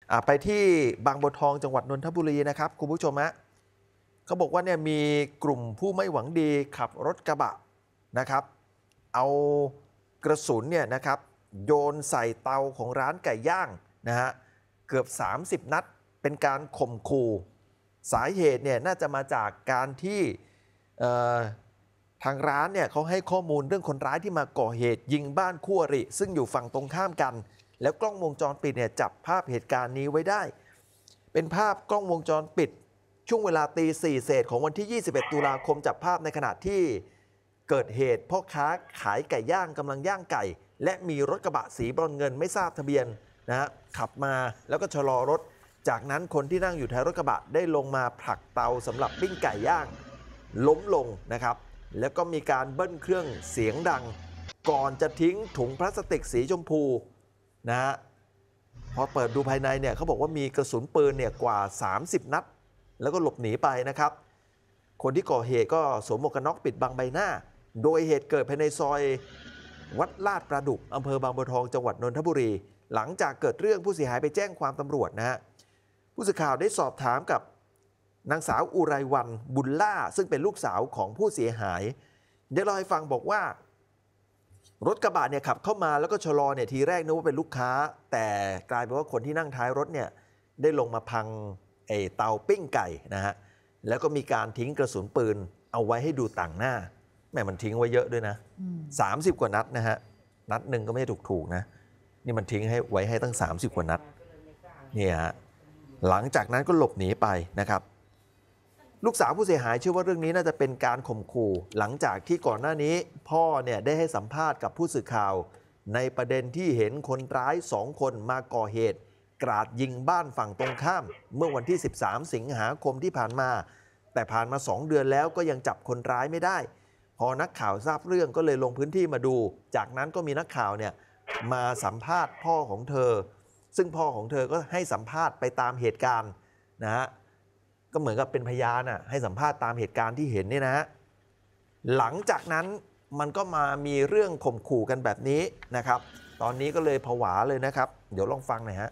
ไปที่บางบัวทองจังหวัดนนทบุรีนะครับคุณผู้ชมฮะเขาบอกว่าเนี่ยมีกลุ่มผู้ไม่หวังดีขับรถกระบะนะครับเอากระสุนเนี่ยนะครับโยนใส่เตาของร้านไก่ย่างนะฮะเกือบ30 นัดเป็นการข่มขู่สาเหตุเนี่ยน่าจะมาจากการที่ทางร้านเนี่ยเขาให้ข้อมูลเรื่องคนร้ายที่มาก่อเหตุยิงบ้านคู่อริซึ่งอยู่ฝั่งตรงข้ามกันแล้วกล้องวงจรปิดเนี่ยจับภาพเหตุการณ์นี้ไว้ได้เป็นภาพกล้องวงจรปิดช่วงเวลาตี 4 เศษของวันที่ 21 ตุลาคมจับภาพในขณะที่เกิดเหตุพ่อค้าขายไก่ย่างกำลังย่างไก่และมีรถกระบะสีบรอนเงินไม่ทราบทะเบียนนะฮะขับมาแล้วก็ชะลอรถจากนั้นคนที่นั่งอยู่ท้ายรถกระบะได้ลงมาผลักเตาสำหรับปิ้งไก่ย่างล้มลงนะครับแล้วก็มีการเบิ้ลเครื่องเสียงดังก่อนจะทิ้งถุงพลาสติกสีชมพูนะฮะพอเปิดดูภายในเนี่ยเขาบอกว่ามีกระสุนปืนเนี่ยกว่า30 นัดแล้วก็หลบหนีไปนะครับคนที่ก่อเหตุก็สวมหมวกกันน็อกปิดบังใบหน้าโดยเหตุเกิดภายในซอยวัดลาดประดุกอำเภอบางบัวทองจังหวัดนนทบุรีหลังจากเกิดเรื่องผู้เสียหายไปแจ้งความตำรวจนะฮะผู้สื่อข่าวได้สอบถามกับนางสาวอุไรวรรณบุญล่าซึ่งเป็นลูกสาวของผู้เสียหายได้เล่าให้ฟังบอกว่ารถกระบะเนี่ยขับเข้ามาแล้วก็ชะลอเนี่ยทีแรกนึกว่าเป็นลูกค้าแต่กลายเป็นว่าคนที่นั่งท้ายรถเนี่ยได้ลงมาพังเตาปิ้งไก่นะฮะแล้วก็มีการทิ้งกระสุนปืนเอาไว้ให้ดูต่างหน้าแม่มันทิ้งไว้เยอะด้วยนะ30 กว่านัดนะฮะนัดหนึ่งก็ไม่ถูกนะนี่มันทิ้งให้ไว้ให้ตั้ง30 กว่านัดเนี่ยฮะหลังจากนั้นก็หลบหนีไปนะครับลูกสาวผู้เสียหายเชื่อว่าเรื่องนี้น่าจะเป็นการข่มขู่หลังจากที่ก่อนหน้านี้พ่อเนี่ยได้ให้สัมภาษณ์กับผู้สื่อข่าวในประเด็นที่เห็นคนร้าย2 คนมาก่อเหตุกราดยิงบ้านฝั่งตรงข้ามเมื่อวันที่13 สิงหาคมที่ผ่านมาแต่ผ่านมา2 เดือนแล้วก็ยังจับคนร้ายไม่ได้พอนักข่าวทราบเรื่องก็เลยลงพื้นที่มาดูจากนั้นก็มีนักข่าวเนี่ยมาสัมภาษณ์พ่อของเธอซึ่งพ่อของเธอก็ให้สัมภาษณ์ไปตามเหตุการณ์นะฮะก็เหมือนกับเป็นพยานให้สัมภาษณ์ตามเหตุการณ์ที่เห็นนี่นะฮะหลังจากนั้นมันก็มามีเรื่องข่มขู่กันแบบนี้นะครับตอนนี้ก็เลยผวาเลยนะครับเดี๋ยวลองฟังหน่อยฮะ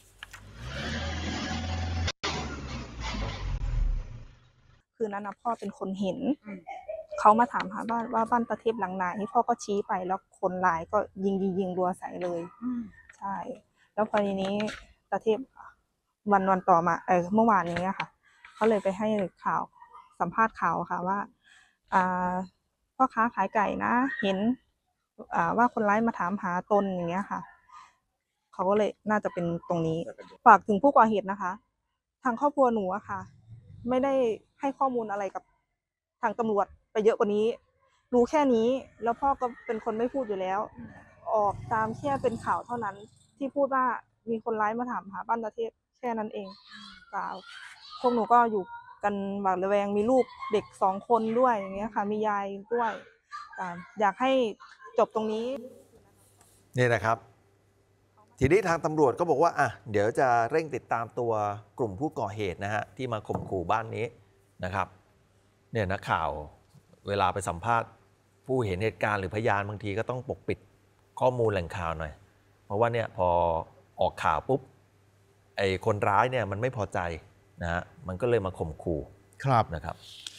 คืนนั้นนะพ่อเป็นคนเห็นเขามาถามหาบ้านว่าบ้านตาเทพหลังไหนพ่อก็ชี้ไปแล้วคนร้ายก็ยิงรัวใส่เลยใช่แล้วพอทีนี้ตาเทพวันต่อมาเมื่อวานนี้ค่ะเขาเลยไปให้ข่าวสัมภาษณ์ข่าวค่ะว่าพ่อค้าขายไก่นะเห็นว่าคนร้ายมาถามหาตนอย่างเงี้ยค่ะเขาก็เลยน่าจะเป็นตรงนี้ฝากถึงผู้ก่อเหตุนะคะทางครอบครัวหนูอะค่ะไม่ได้ให้ข้อมูลอะไรกับทางตำรวจไปเยอะกว่านี้รู้แค่นี้แล้วพ่อก็เป็นคนไม่พูดอยู่แล้วออกตามแค่เป็นข่าวเท่านั้นที่พูดว่ามีคนร้ายมาถามหาบ้านตาเทพแค่นั้นเองพวกหนูก็อยู่กันหวาดระแวงมีลูกเด็ก2 คนด้วยอย่างเงี้ยค่ะมียายด้วยอยากให้จบตรงนี้นี่นะครับทีนี้ทางตำรวจก็บอกว่าเดี๋ยวจะเร่งติดตามตัวกลุ่มผู้ก่อเหตุนะฮะที่มาข่มขู่บ้านนี้นะครับเนี่ยนักข่าวเวลาไปสัมภาษณ์ผู้เห็นเหตุการณ์หรือพยานบางทีก็ต้องปกปิดข้อมูลแหล่งข่าวหน่อยเพราะว่าเนี่ยพอออกข่าวปุ๊บคนร้ายเนี่ยมันไม่พอใจนะฮะมันก็เลยมาข่มขู่นะครับ